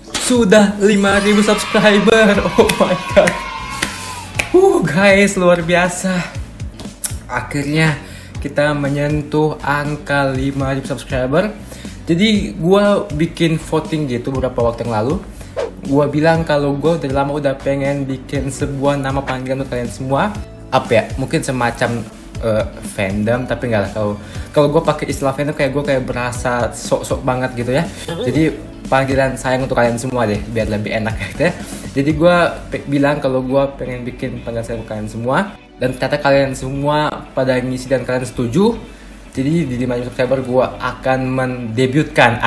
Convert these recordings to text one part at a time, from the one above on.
Sudah 5.000 subscriber. Oh my god. Guys, luar biasa. Akhirnya kita menyentuh angka 5.000 subscriber. Jadi gue bikin voting gitu beberapa waktu yang lalu. Gue bilang kalau gue dari lama udah pengen bikin sebuah nama panggilan untuk kalian semua. Apa ya, mungkin semacam fandom, tapi nggak lah. Kalau gue pakai istilah fandom kayak gue kayak berasa sok-sok banget gitu ya. Jadi panggilan sayang untuk kalian semua deh, biar lebih enak gitu ya. Jadi gue bilang kalau gue pengen bikin panggilan sayang untuk kalian semua, dan ternyata kalian semua pada ngisi dan kalian setuju. Jadi di 5.000 subscriber gue akan mendebutkan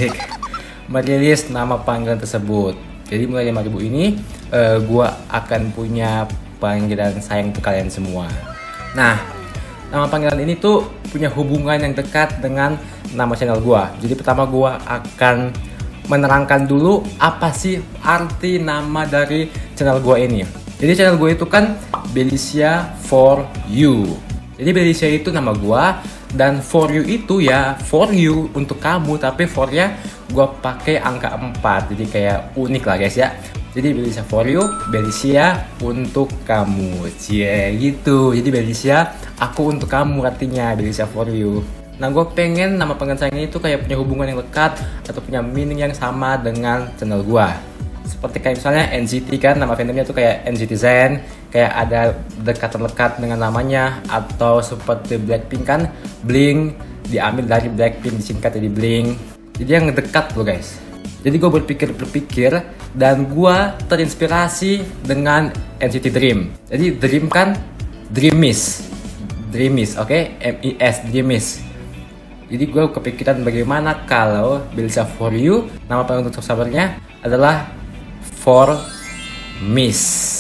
merilis nama panggilan tersebut. Jadi mulai 5.000 ini gue akan punya panggilan sayang untuk kalian semua. Nah, nama panggilan ini tuh punya hubungan yang dekat dengan nama channel gue. Jadi pertama gue akan menerangkan dulu apa sih arti nama dari channel gue ini. Jadi channel gue itu kan Belisia for You. Jadi Belisia itu nama gue, dan for you itu ya for you, untuk kamu, tapi for-nya gue pakai angka 4. Jadi kayak unik lah guys ya. Jadi Belisia for you, Belisia untuk kamu. Cie gitu. Jadi Belisia aku untuk kamu artinya, Belisia for you. Nah, gue pengen nama panggilan sayangnya itu kayak punya hubungan yang dekat atau punya meaning yang sama dengan channel gue. Seperti kayak misalnya NCT kan, nama fandomnya tuh kayak NCTzen, kayak ada dekat-dekat dengan namanya. Atau seperti Blackpink kan, Blink diambil dari Blackpink, disingkat jadi Blink. Jadi yang dekat loh guys. Jadi gue berpikir dan gue terinspirasi dengan NCT Dream. Jadi Dream kan Dreamies, oke? M-I-S, Dreamies. Jadi gue kepikiran bagaimana kalau Belisia for You, nama panggilan untuk subscribernya adalah For Miss.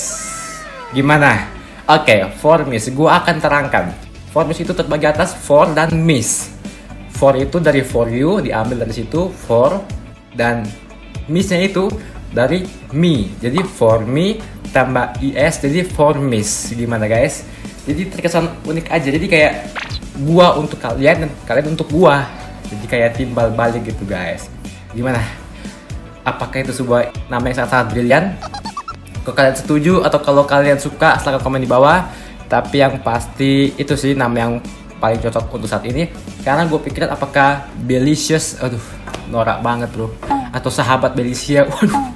Gimana? Oke, For Miss. Gue akan terangkan. For Miss itu terbagi atas For dan Miss. For itu dari For You, diambil dari situ For, dan Miss-nya itu dari Me. Jadi For Me tambah IS, jadi For Miss. Gimana guys? Jadi terkesan unik aja. Jadi kayak gua untuk kalian dan kalian untuk gua. Jadi kayak timbal balik gitu guys. Gimana? Apakah itu sebuah nama yang sangat brilian? Kalau kalian setuju atau kalau kalian suka, silahkan komen di bawah. Tapi yang pasti itu sih nama yang paling cocok untuk saat ini. Karena gue pikirin apakah Belicious, aduh norak banget bro, atau sahabat Belisia, waduh,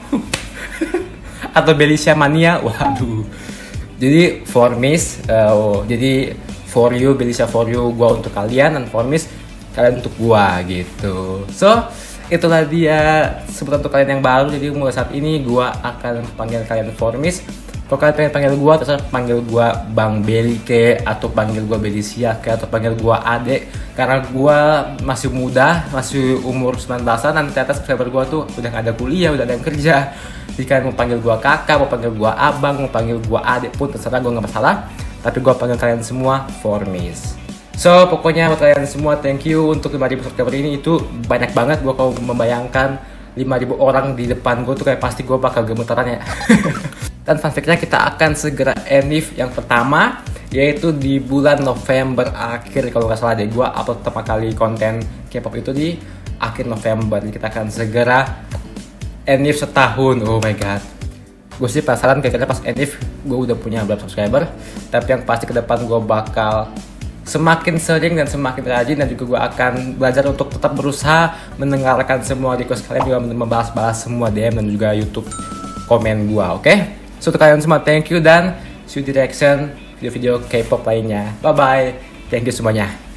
atau Belisia Mania, waduh. Jadi For Miss, jadi For You, Belisia for You, gua untuk kalian, dan For Miss kalian untuk gua gitu. So itulah dia sebutan untuk kalian yang baru. Jadi mulai saat ini gua akan panggil kalian For Miss. Kalau kalian pengen panggil gua, terus panggil gua Bang Beli ke, atau panggil gua Belisia ke, atau panggil gua Ade, karena gua masih muda, masih umur 19-an, dan ternyata subscriber gua tuh udah gak ada kuliah, udah ada yang kerja. Jadi kalian mau panggil gua kakak, mau panggil gua abang, mau panggil gua Ade pun terserah, gua gak masalah. Tapi gue panggil kalian semua For Miss. So pokoknya buat kalian semua, thank you untuk 5.000 subscriber ini. Itu banyak banget. Gue kalau membayangkan 5.000 orang di depan gue tuh kayak pasti gue bakal gemetaran ya. Dan fun fact-nya kita akan segera enif yang pertama, yaitu di bulan November akhir kalau nggak salah deh. Gue upload pertama kali konten K-pop itu di akhir November. Jadi kita akan segera enif setahun. Oh my god. Gue sih penasaran kira-kira pas enif gue udah punya berapa subscriber. Tapi yang pasti ke depan gue bakal semakin sering dan semakin rajin, dan juga gue akan belajar untuk tetap berusaha mendengarkan semua request kalian, juga membahas-bahas semua DM dan juga YouTube komen gue, oke? So untuk kalian semua, thank you, dan see you di reaction video-video K-pop lainnya. Bye bye, thank you semuanya.